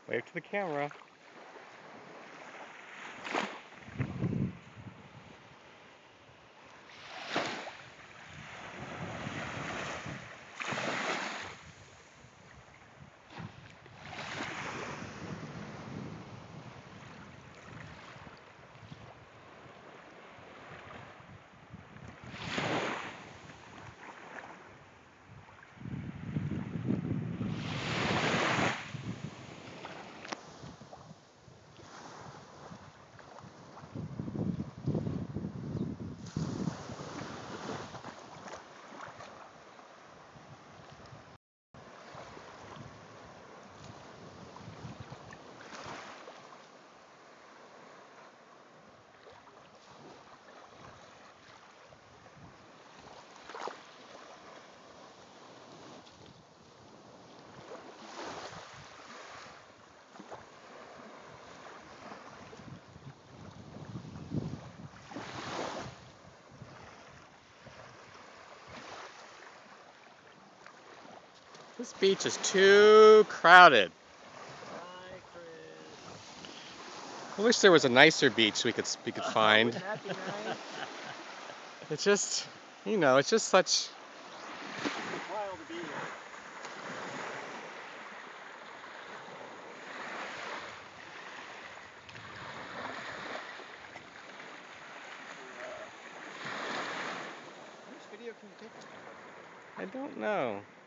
Wave to the camera. This beach is too crowded. Hi, Chris. I wish there was a nicer beach we could find. Wouldn't that be nice? It's just, you know, it's just such. It's wild to be here. How much video can you take? I don't know.